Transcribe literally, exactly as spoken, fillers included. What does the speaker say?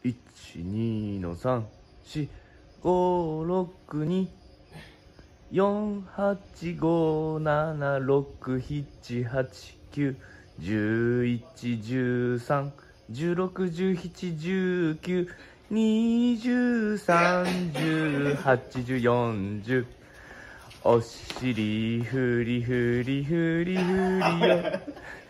いちにのさんしごろくによんはちごななろくしちはちきゅうじゅういちじゅうさんじゅうろくじゅうななじゅうきゅうにじゅうさんじゅうはちじゅうよんじゅうおしりふりふりふりふりよ